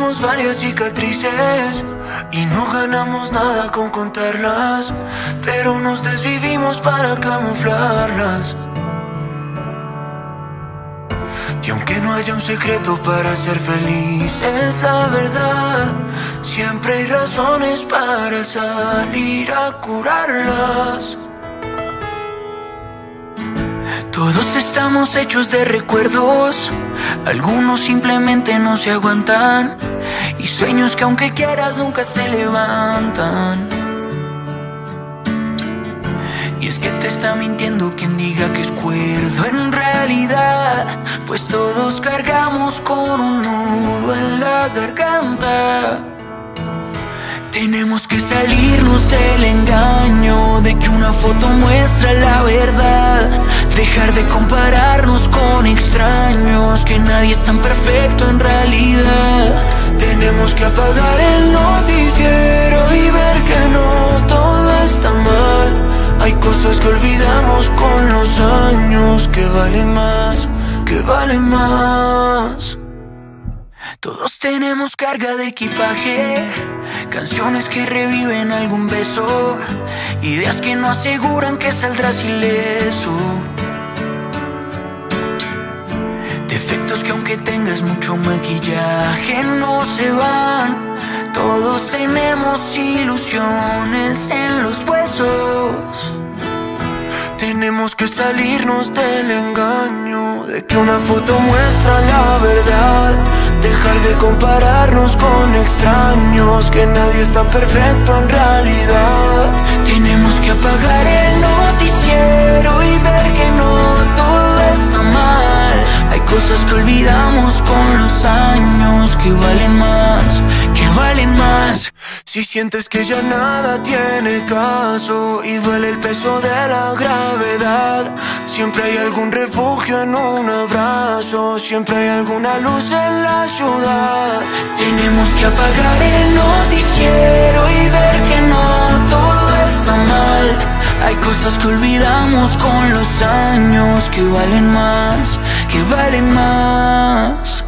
tenemos varias cicatrices y no ganamos nada con contarlas, pero nos desvivimos para camuflarlas. Y aunque no haya un secreto para ser feliz, es la verdad, siempre hay razones para salir a curarlas. Todos estamos hechos de recuerdos, algunos simplemente no se aguantan, y sueños que aunque quieras nunca se levantan. Y es que te está mintiendo quien diga que es cuerdo en realidad, pues todos cargamos con un nudo en la garganta. Tenemos que salirnos del engaño de que una foto muestra la verdad, dejar de compararnos con extraños, que nadie es tan perfecto en realidad. Tenemos que apagar el noticiero y ver que no todo está mal. Hay cosas que olvidamos con los años, que valen más, que valen más. Todos tenemos carga de equipaje, canciones que reviven algún beso, ideas que no aseguran que saldrás ileso, defectos que aunque tengas mucho maquillaje no se van. Todos tenemos ilusiones en los huesos. Tenemos que salirnos del engaño de que una foto muestra la verdad, dejar de compararnos con extraños, que nadie es tan perfecto en realidad. Tenemos que apagar el noticiero y ver que no todo está mal. Hay cosas que olvidamos con los años, que valen más, que valen más. Si sientes que ya nada tiene caso y duele el peso de la gravedad, siempre hay algún refugio en un abrazo, siempre hay alguna luz en la ciudad. Tenemos que apagar el noticiero y ver que no todo está mal. Hay cosas que olvidamos con los años, que valen más, que valen más.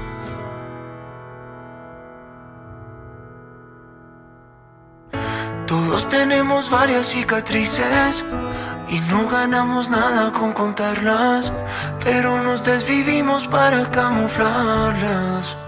Todos tenemos varias cicatrices y no ganamos nada con contarlas, pero nos desvivimos para camuflarlas.